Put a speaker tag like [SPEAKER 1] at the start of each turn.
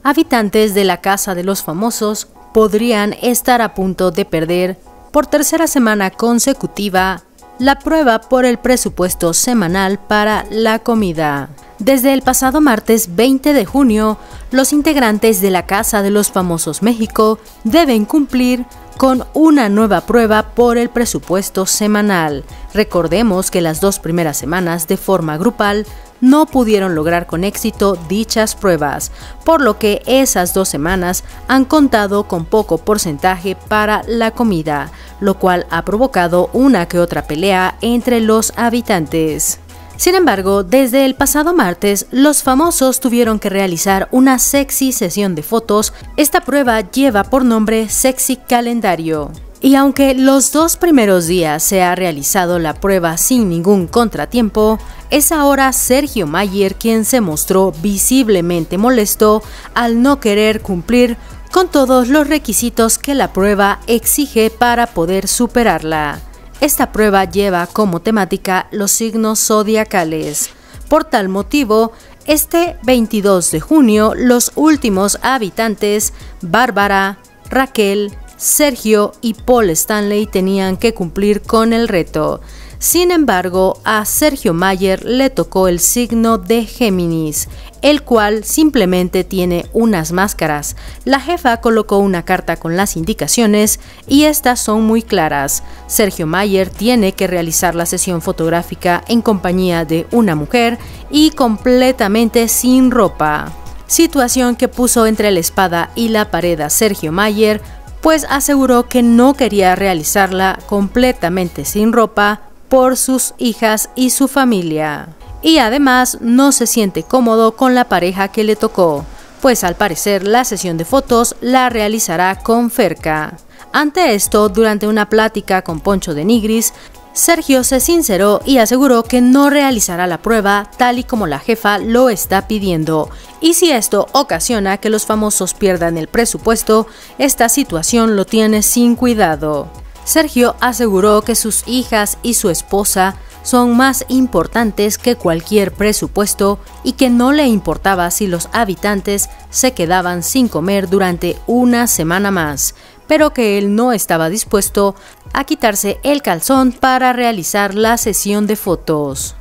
[SPEAKER 1] habitantes de la Casa de los Famosos podrían estar a punto de perder por tercera semana consecutiva la prueba por el presupuesto semanal para la comida. Desde el pasado martes 20 de junio, los integrantes de la Casa de los Famosos México deben cumplir con una nueva prueba por el presupuesto semanal. Recordemos que las 2 primeras semanas de forma grupal no pudieron lograr con éxito dichas pruebas, por lo que esas 2 semanas han contado con poco porcentaje para la comida, lo cual ha provocado una que otra pelea entre los habitantes. Sin embargo, desde el pasado martes, los famosos tuvieron que realizar una sexy sesión de fotos. Esta prueba lleva por nombre Sexy Calendario. Y aunque los 2 primeros días se ha realizado la prueba sin ningún contratiempo, es ahora Sergio Mayer quien se mostró visiblemente molesto al no querer cumplir con todos los requisitos que la prueba exige para poder superarla. Esta prueba lleva como temática los signos zodiacales. Por tal motivo, este 22 de junio, los últimos habitantes, Bárbara, Raquel, Sergio y Paul Stanley tenían que cumplir con el reto. Sin embargo, a Sergio Mayer le tocó el signo de Géminis, el cual simplemente tiene unas máscaras. La jefa colocó una carta con las indicaciones y estas son muy claras. Sergio Mayer tiene que realizar la sesión fotográfica en compañía de una mujer y completamente sin ropa. Situación que puso entre la espada y la pared a Sergio Mayer, pues aseguró que no quería realizarla completamente sin ropa por sus hijas y su familia. Y además no se siente cómodo con la pareja que le tocó, pues al parecer la sesión de fotos la realizará con Ferca. Ante esto, durante una plática con Poncho de Nigris, Sergio se sinceró y aseguró que no realizará la prueba tal y como la jefa lo está pidiendo. Y si esto ocasiona que los famosos pierdan el presupuesto, esta situación lo tiene sin cuidado. Sergio aseguró que sus hijas y su esposa son más importantes que cualquier presupuesto y que no le importaba si los habitantes se quedaban sin comer durante una semana más, pero que él no estaba dispuesto a quitarse el calzón para realizar la sesión de fotos.